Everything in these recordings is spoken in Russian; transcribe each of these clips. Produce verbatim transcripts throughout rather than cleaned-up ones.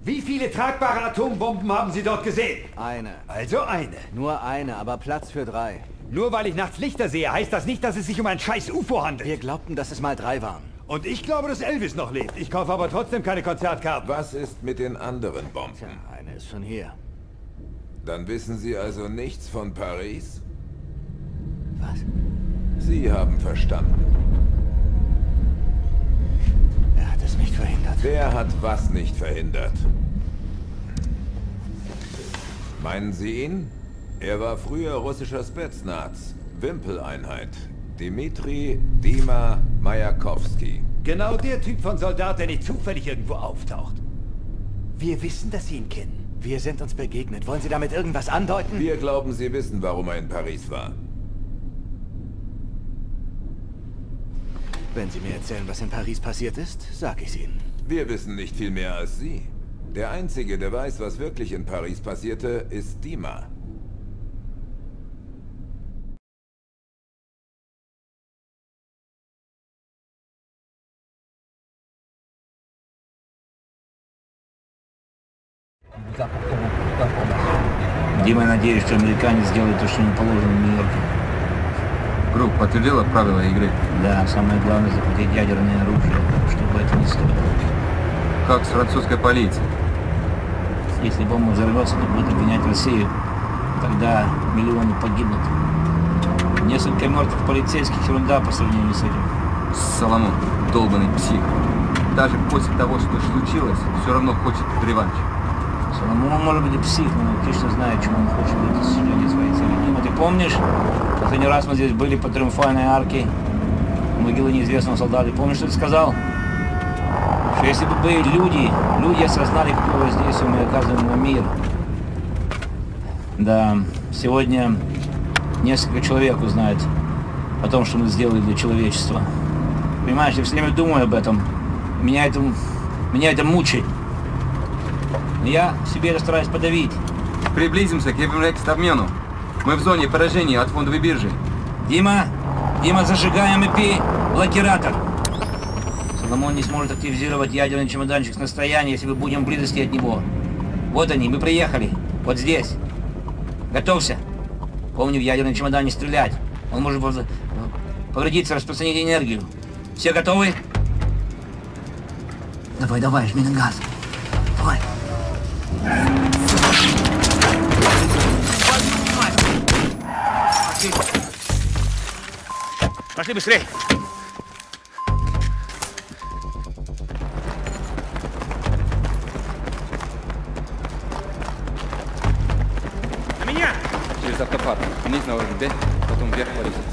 Wie viele tragbare Atombomben haben Sie dort gesehen? Eine. Also eine. Nur eine, aber Platz für drei. Nur weil ich nachts Lichter sehe, heißt das nicht, dass es sich um ein scheiß U F O handelt. Wir glaubten, dass es mal drei waren. Und ich glaube, dass Elvis noch lebt. Ich kaufe aber trotzdem keine Konzertkarten. Was ist mit den anderen Bomben? Tja, eine ist schon hier. Dann wissen Sie also nichts von Paris? Was? Sie haben verstanden. Er hat es nicht verhindert. Wer hat was nicht verhindert? Meinen Sie ihn? Er war früher russischer Spetsnaz, Wimpeleinheit. Dmitri Dima Majakowski. Genau der Typ von Soldat, der nicht zufällig irgendwo auftaucht. Wir wissen, dass Sie ihn kennen. Wir sind uns begegnet. Wollen Sie damit irgendwas andeuten? Wir glauben, Sie wissen, warum er in Paris war. Wenn Sie mir erzählen, was in Paris passiert ist, sag ich's Ihnen. Wir wissen nicht viel mehr als Sie. Der Einzige, der weiß, was wirklich in Paris passierte, ist Dima. Дима, надеюсь, что американец сделает то, что ему положено в Нью-Йорке. Круг подтвердила правила игры? Да, самое главное захватить ядерное оружие, чтобы это не стоило. Как с французской полицией? Если бомба взорвется, то будет обвинять Россию. Тогда миллионы погибнут. Несколько мертвых полицейских — ерунда по сравнению с этим. Соломон, долбанный псих. Даже после того, что случилось, все равно хочет реванш. Соломон может быть и псих, но точно знает, чего он хочет в достижении своей цели. Дима, ты помнишь, последний раз мы здесь были по Триумфальной арке, могилы неизвестного солдата. Помнишь, что ты сказал? Что если бы были люди, люди осознали, какое воздействие мы оказываем на мир. Да, сегодня несколько человек узнает о том, что мы сделали для человечества. Понимаешь, я все время думаю об этом. Меня это, меня это мучает. Но я себе это стараюсь подавить. Приблизимся к Еврекс-обмену. Мы в зоне поражения от фондовой биржи. Дима, Дима, зажигаем и пи блокиратор. Соломон не сможет активизировать ядерный чемоданчик с настояния, если мы будем в близости от него. Вот они, мы приехали. Вот здесь. Готовься. Помни, в ядерный чемодан не стрелять. Он может повредиться, распространить энергию. Все готовы? Давай, давай, жми на газ. Давай. Пошли быстрей. На меня! Через автопарк. Вниз на уровень Б, потом вверх по лестнице.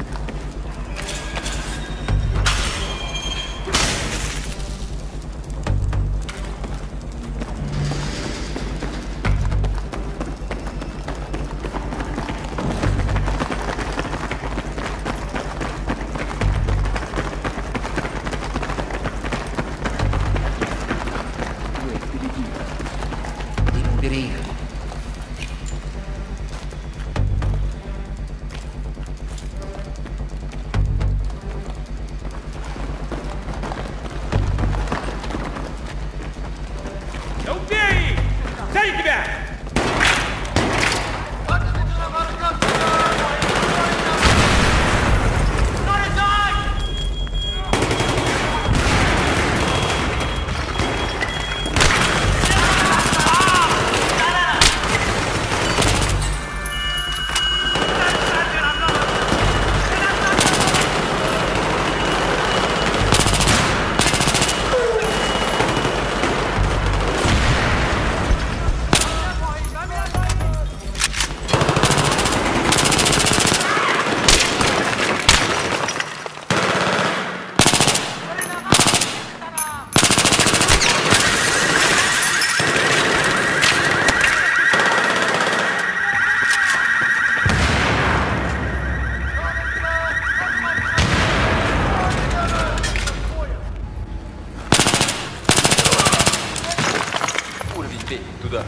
Туда.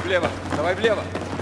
влево! Давай влево!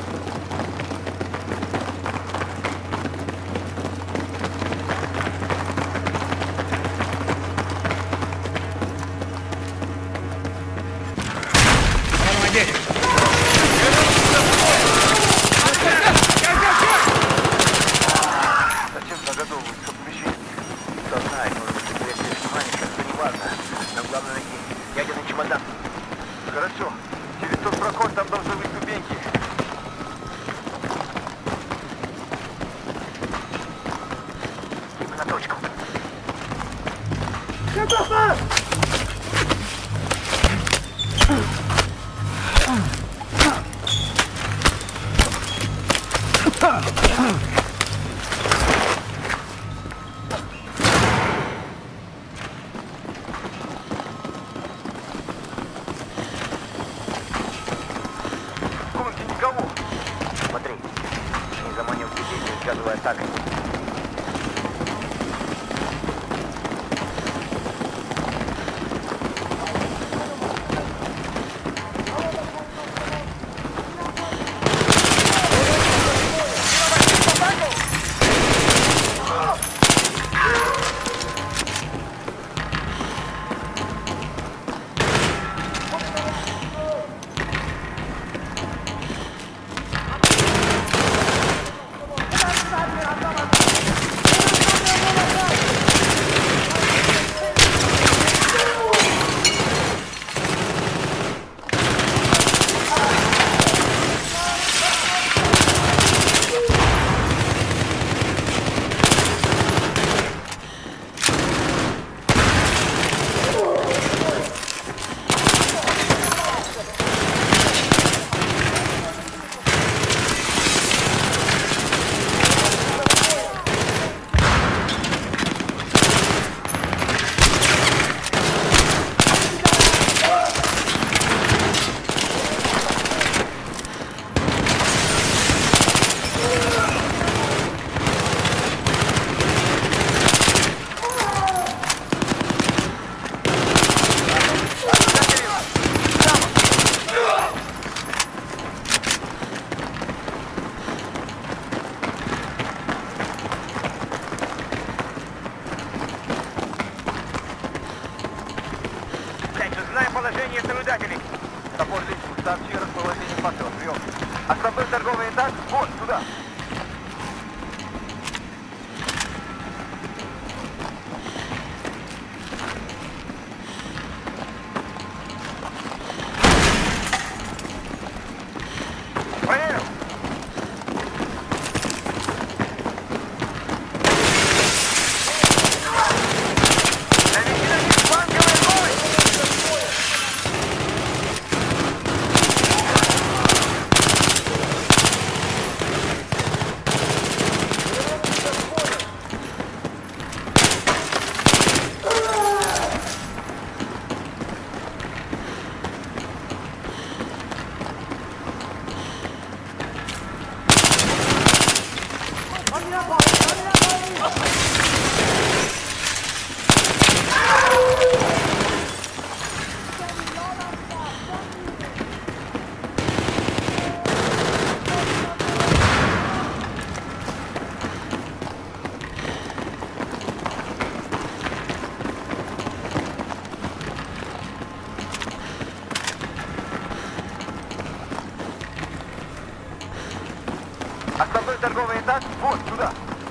Основной торговый этаж вот сюда.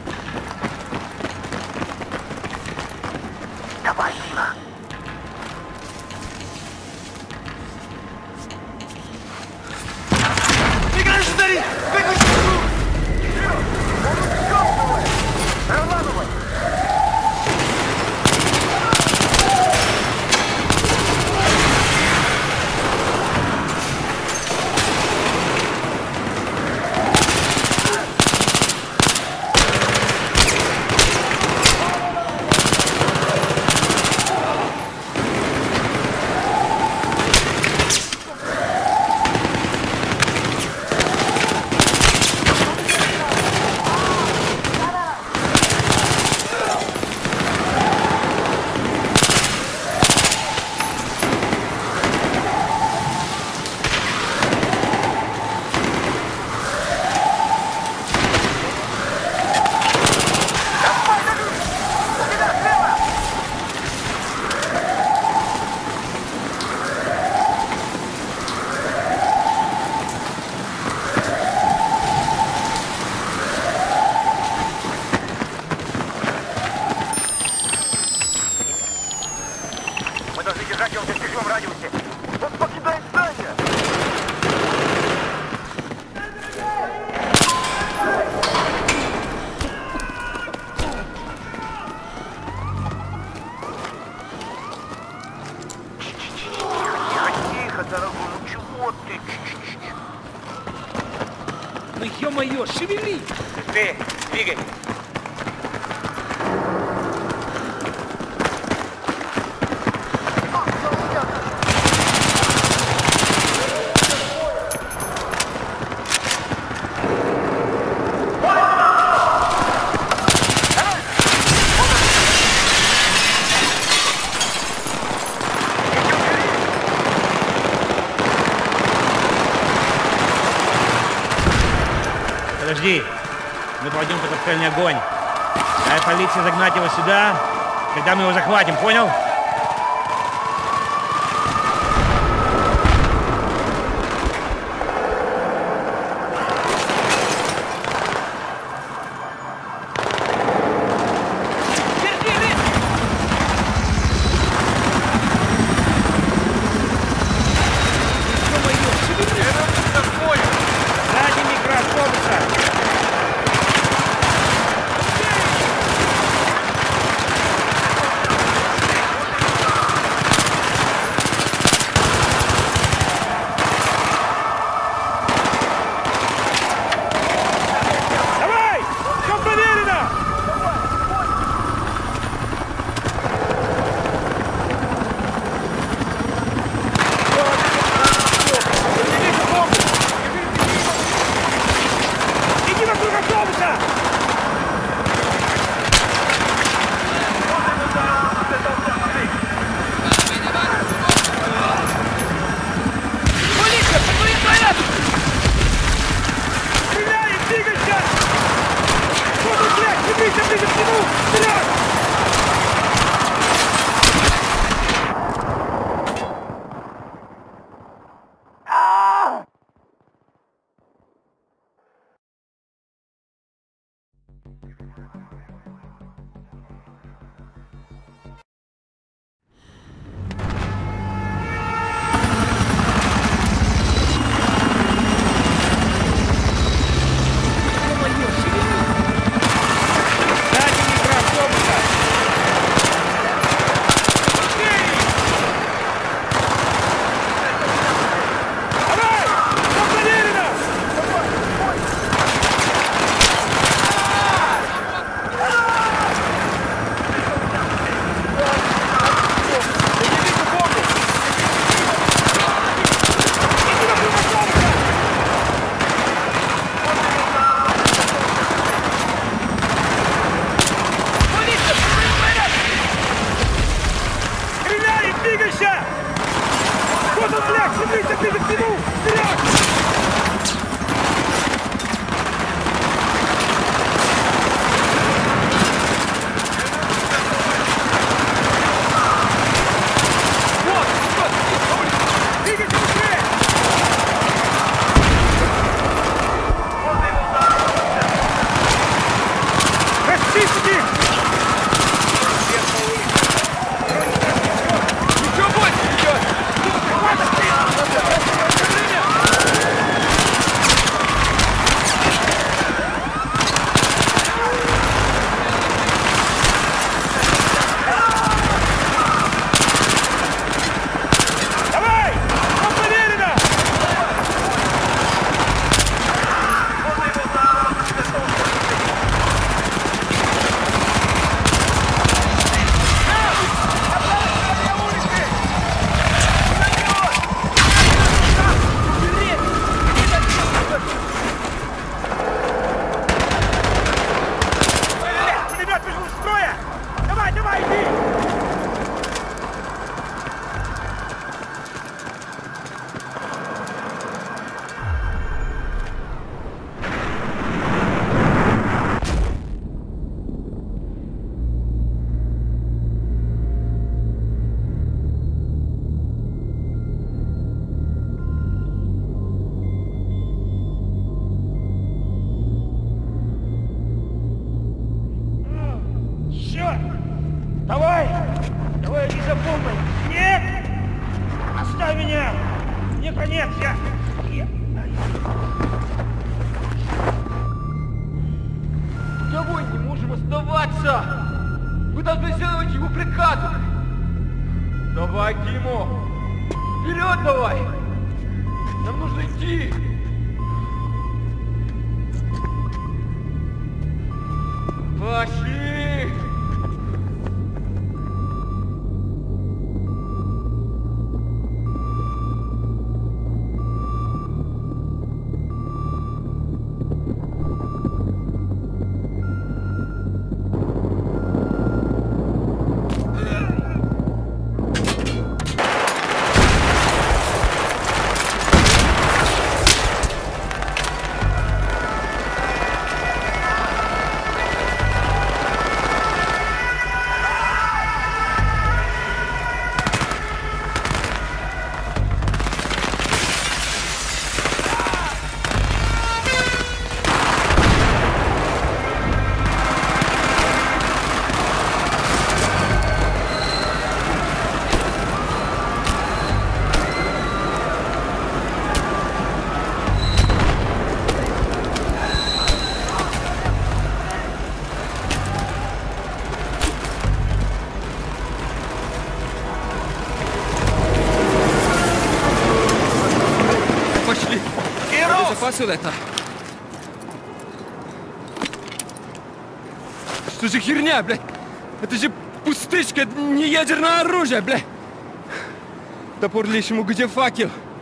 Давай, Дима. Не граждане! Выключи звук! Разламывай! Ну ё-моё, шевели! Быстрее, двигай. Подожди, мы пойдем под обстрельный огонь. Дай полиции загнать его сюда, когда мы его захватим, понял? Нам нужно идти! Пошли! Запасил это. Что за херня, блядь? Это же пустышка, не ядерное оружие, блядь. Топор лишь ему, где факел?